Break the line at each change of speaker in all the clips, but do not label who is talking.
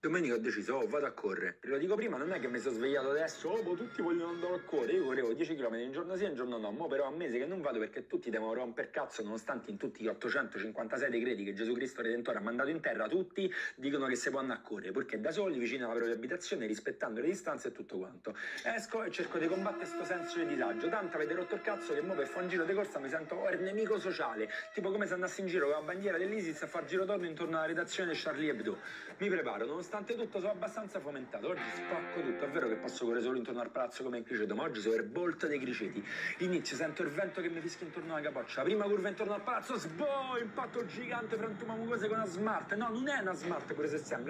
Domenica ho deciso, oh, vado a correre. Te lo dico prima, non è che mi sono svegliato adesso, oh, tutti vogliono andare a correre. Io correvo 10 km un giorno sì e un giorno no. Mo però a mesi che non vado perché tutti devono romper cazzo, nonostante in tutti gli 856 decreti che Gesù Cristo Redentore ha mandato in terra, tutti dicono che si può andare a correre, perché da soli, vicino alla propria abitazione, rispettando le distanze e tutto quanto. Esco e cerco di combattere questo senso di disagio. Tanto avete rotto il cazzo che mo per fare un giro di corsa mi sento il nemico sociale, tipo come se andassi in giro con la bandiera dell'ISIS a far giro torno intorno alla redazione di Charlie Hebdo. Mi preparo, nonostante tutto sono abbastanza fomentato. Oggi spacco tutto, è vero che posso correre solo intorno al palazzo come in criceto, ma oggi sono il bolt dei criceti. Inizio, sento il vento che mi fischia intorno alla capoccia. La prima curva intorno al palazzo, impatto gigante, frantumiamo cose con una smart. No, non è una smart pure se sembra,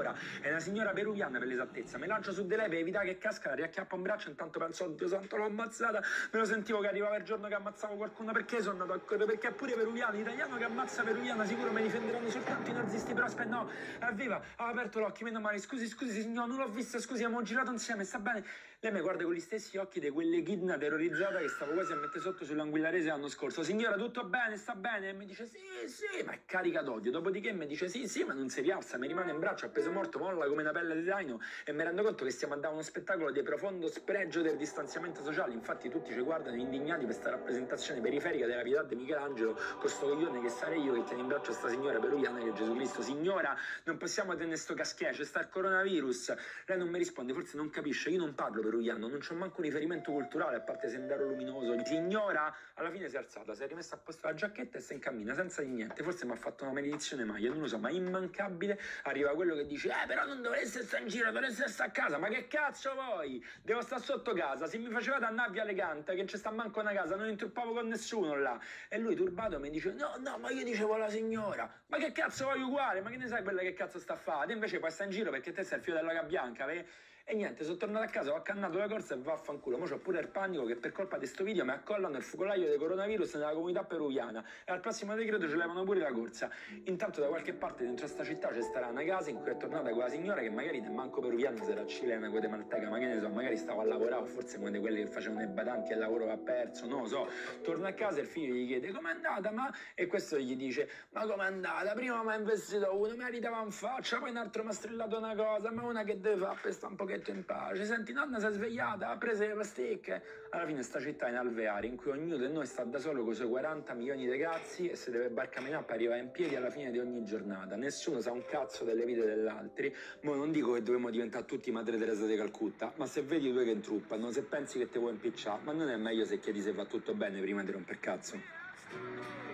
è una signora peruviana per l'esattezza. Me lancio su di lei per evitare che casca, riacchiappa un braccio, intanto penso, oddio santo, l'ho ammazzata. Me lo sentivo che arrivava il giorno che ammazzavo qualcuno. Perché sono andato a correre? Perché è pure peruviano, italiano che ammazza peruviana, sicuro mi difenderanno soltanto i nazisti, però aspetta, no, evviva, ha aperto l'occhio, meno male, scusi signor, non l'ho vista, scusi, abbiamo girato insieme, sta bene? Lei mi guarda con gli stessi occhi di quell'echidna terrorizzata che stavo quasi a mettere sotto sull'Anguillarese l'anno scorso. Signora, tutto bene, sta bene? E mi dice sì, ma è carica d'odio. Dopodiché mi dice sì, ma non si rialza, mi rimane in braccio, appeso morto, molla come una pelle di traino, e mi rendo conto che stiamo a dare uno spettacolo di profondo spregio del distanziamento sociale. Infatti tutti ci guardano indignati per questa rappresentazione periferica della pietà di Michelangelo, con sto coglione che sarei io che tiene in braccio sta signora peruviana che è Gesù Cristo. Signora, non possiamo tenere sto c'è sta il coronavirus. Lei non mi risponde, forse non capisce, io non parlo peruviano, non c'ho manco un riferimento culturale a parte Sendero Luminoso. Signora, alla fine si è alzata, si è rimessa a posto la giacchetta e si incammina senza di niente. Forse mi ha fatto una maledizione maglia, non lo so, ma immancabile arriva quello che dice però non dovreste stare in giro, dovreste stare a casa. Ma che cazzo vuoi? Devo stare sotto casa, se mi facevate andare a Via Elegante che non c'è sta manco una casa, non intruppavo con nessuno là. E lui turbato mi dice no, ma io dicevo alla signora, ma che cazzo vuoi uguale, ma che ne sai quella che cazzo sta a fare? Te invece puoi stare in giro perché te sei il figlio della bianca, e niente, sono tornato a casa, ho accannato la corsa e vaffanculo. Mo c'ho pure il panico che per colpa di sto video mi accollano il focolaio del coronavirus nella comunità peruviana e al prossimo decreto ci levano pure la corsa. Intanto da qualche parte dentro sta città c'è starà una casa in cui è tornata quella signora che magari ne manco peruviana, sarà cilena, guatemalteca, ma che ne so, magari stava a lavorare o forse una di quelle che facevano i badanti e il lavoro va perso, non lo so. Torna a casa e il figlio gli chiede com'è andata, ma? E questo gli dice ma com'è andata? Prima mi ha investito uno, mi ridava in faccia, poi un altro mi ha strillato una cosa, ma una che deve fare per sta un pochetto in pace. Senti, nonna si è svegliata, ha preso le pasticche. Alla fine sta città è in alveare in cui ognuno di noi sta da solo con i suoi 40 milioni di cazzi e si deve barcamenare per arrivare in piedi alla fine di ogni giornata. Nessuno sa un cazzo delle vite degli altri. Ma non dico che dobbiamo diventare tutti Madre Teresa di Calcutta, ma se vedi due che intruppano, se pensi che te vuoi impicciare, ma non è meglio se chiedi se va tutto bene prima di romper cazzo?